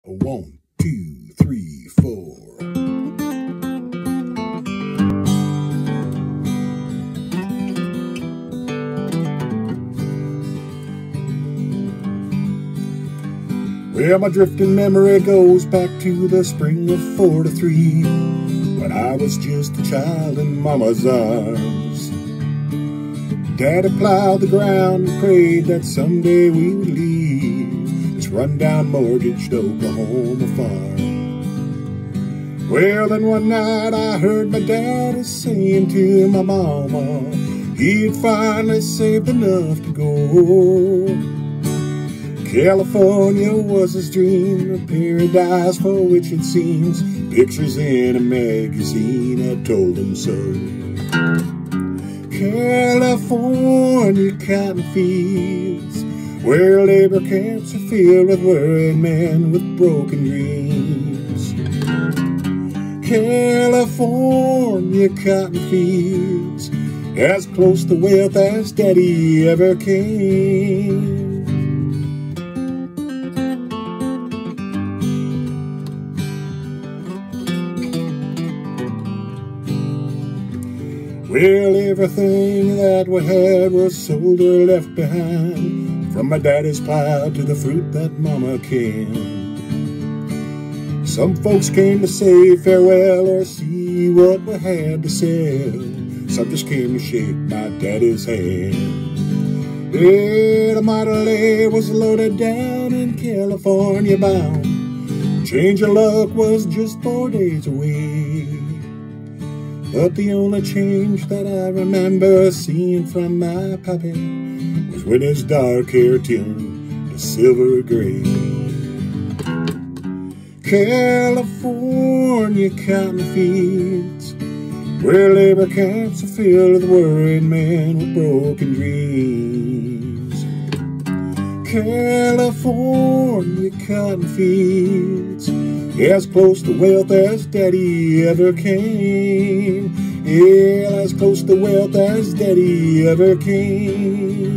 1, 2, 3, 4. Well, my drifting memory goes back to the spring of '43, when I was just a child in Mama's arms. Daddy plowed the ground and prayed that someday we would leave this rundown mortgaged Oklahoma farm. Well, then one night I heard my daddy saying to my mama he'd finally saved enough to go. California was his dream, a paradise for which it seems pictures in a magazine had told him so. California cotton fields, where labor camps are filled with worried men with broken dreams. California cotton fields, as close to wealth as Daddy ever came. Well, everything that we had was sold or left behind, from my daddy's plow to the fruit that Mama canned. Some folks came to say farewell or see what we had to sell. Some just came to shake my daddy's hand. Yeah, the Model A was loaded down in California bound. Change of luck was just 4 days away. But the only change that I remember seeing from my pappy was when his dark hair turned to silver gray. California cotton fields, where labor camps are filled with worried men with broken dreams. California cotton fields, as close to wealth as Daddy ever came. Yeah, as close to wealth as Daddy ever came.